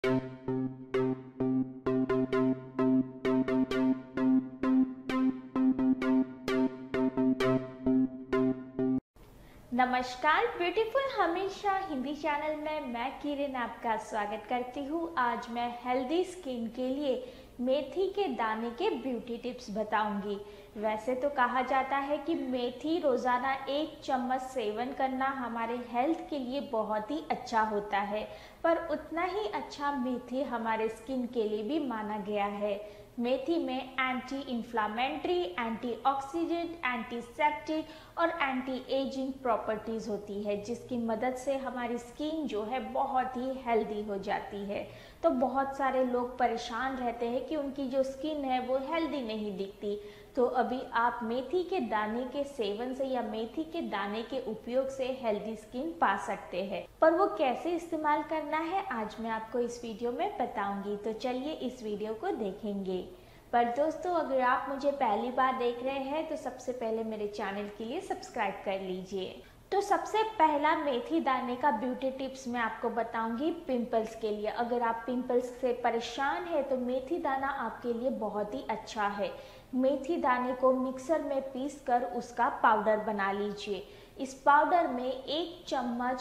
नमस्कार, ब्यूटीफुल हमेशा हिंदी चैनल में मैं किरण आपका स्वागत करती हूँ। आज मैं हेल्दी स्किन के लिए मेथी के दाने के ब्यूटी टिप्स बताऊंगी। वैसे तो कहा जाता है कि मेथी रोज़ाना 1 चम्मच सेवन करना हमारे हेल्थ के लिए बहुत ही अच्छा होता है, पर उतना ही अच्छा मेथी हमारे स्किन के लिए भी माना गया है। मेथी में एंटी इन्फ्लामेटरी, एंटीऑक्सीडेंट, एंटीसेप्टिक और एंटी एजिंग प्रॉपर्टीज़ होती है, जिसकी मदद से हमारी स्किन जो है बहुत ही हेल्दी हो जाती है। तो बहुत सारे लोग परेशान रहते हैं कि उनकी जो स्किन है वो हेल्दी नहीं दिखती। तो अभी आप मेथी के दाने के सेवन से या मेथी के दाने के उपयोग से हेल्दी स्किन पा सकते हैं, पर वो कैसे इस्तेमाल करना है आज मैं आपको इस वीडियो में बताऊंगी। तो चलिए इस वीडियो को देखेंगे। पर दोस्तों, अगर आप मुझे पहली बार देख रहे हैं तो सबसे पहले मेरे चैनल के लिए सब्सक्राइब कर लीजिए। तो सबसे पहला मेथी दाने का ब्यूटी टिप्स मैं आपको बताऊंगी पिंपल्स के लिए। अगर आप पिंपल्स से परेशान हैं तो मेथी दाना आपके लिए बहुत ही अच्छा है। मेथी दाने को मिक्सर में पीसकर उसका पाउडर बना लीजिए। इस पाउडर में 1 चम्मच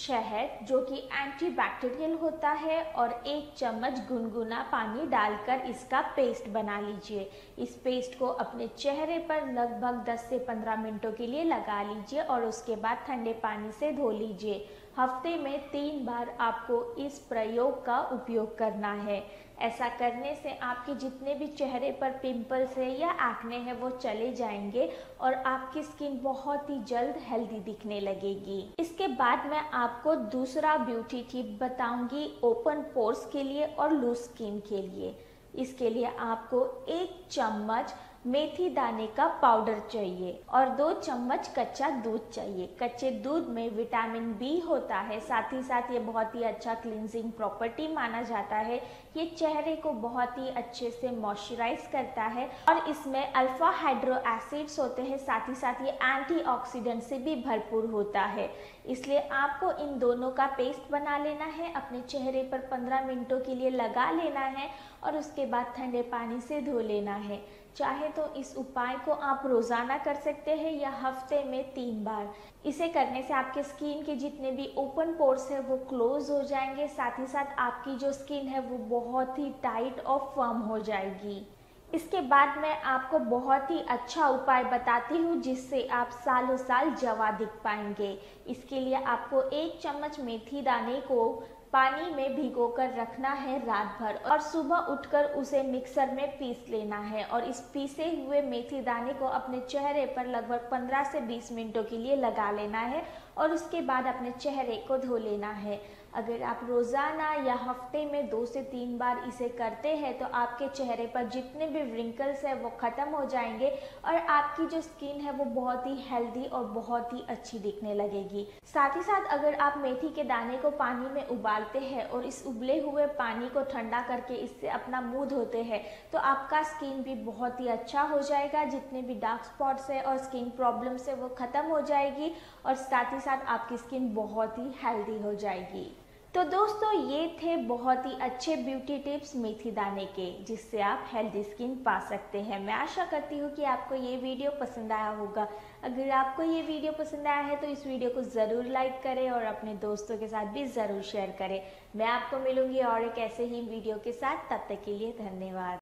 शहद जो कि एंटीबैक्टीरियल होता है और 1 चम्मच गुनगुना पानी डालकर इसका पेस्ट बना लीजिए। इस पेस्ट को अपने चेहरे पर लगभग 10 से 15 मिनटों के लिए लगा लीजिए और उसके बाद ठंडे पानी से धो लीजिए। हफ्ते में 3 बार आपको इस प्रयोग का उपयोग करना है। ऐसा करने से आपके जितने भी चेहरे पर पिंपल्स है या एक्ने है वो चले जाएंगे और आपकी स्किन बहुत ही जल्द हेल्दी दिखने लगेगी। इसके बाद मैं आपको दूसरा ब्यूटी टिप बताऊंगी ओपन पोर्स के लिए और लूज स्किन के लिए। इसके लिए आपको 1 चम्मच मेथी दाने का पाउडर चाहिए और 2 चम्मच कच्चा दूध चाहिए। कच्चे दूध में विटामिन बी होता है, साथ ही साथ ये बहुत ही अच्छा क्लींजिंग प्रॉपर्टी माना जाता है। ये चेहरे को बहुत ही अच्छे से मॉइस्चराइज करता है और इसमें अल्फा हाइड्रो एसिड्स होते हैं, साथ ही साथ ये एंटीऑक्सीडेंट से भी भरपूर होता है। इसलिए आपको इन दोनों का पेस्ट बना लेना है, अपने चेहरे पर 15 मिनटों के लिए लगा लेना है और उसके बाद ठंडे पानी से धो लेना है। चाहे तो इस उपाय को आप रोज़ाना कर सकते हैं या हफ्ते में 3 बार। इसे करने से आपके स्किन के जितने भी ओपन पोर्स है वो क्लोज हो जाएंगे, साथ ही साथ आपकी जो स्किन है वो बहुत ही टाइट और फर्म हो जाएगी। इसके बाद मैं आपको बहुत ही अच्छा उपाय बताती हूँ जिससे आप सालों साल जवा दिख पाएंगे। इसके लिए आपको 1 चम्मच मेथी दाने को पानी में भिगोकर रखना है रात भर और सुबह उठकर उसे मिक्सर में पीस लेना है और इस पीसे हुए मेथी दाने को अपने चेहरे पर लगभग 15 से 20 मिनटों के लिए लगा लेना है और उसके बाद अपने चेहरे को धो लेना है। अगर आप रोज़ाना या हफ्ते में 2 से 3 बार इसे करते हैं तो आपके चेहरे पर जितने भी रिंकल्स है वो ख़त्म हो जाएंगे और आपकी जो स्किन है वो बहुत ही हेल्दी और बहुत ही अच्छी दिखने लगेगी। साथ ही साथ अगर आप मेथी के दाने को पानी में उबालते हैं और इस उबले हुए पानी को ठंडा करके इससे अपना मुंह धोते हैं तो आपका स्किन भी बहुत ही अच्छा हो जाएगा। जितने भी डार्क स्पॉट्स है और स्किन प्रॉब्लम्स है वो ख़त्म हो जाएगी और साथ ही साथ आपकी स्किन बहुत ही हेल्दी हो जाएगी। तो दोस्तों, ये थे बहुत ही अच्छे ब्यूटी टिप्स मेथी दाने के, जिससे आप हेल्दी स्किन पा सकते हैं। मैं आशा करती हूँ कि आपको ये वीडियो पसंद आया होगा। अगर आपको ये वीडियो पसंद आया है तो इस वीडियो को ज़रूर लाइक करें और अपने दोस्तों के साथ भी ज़रूर शेयर करें। मैं आपको मिलूंगी और एक ऐसे ही वीडियो के साथ, तब तक के लिए धन्यवाद।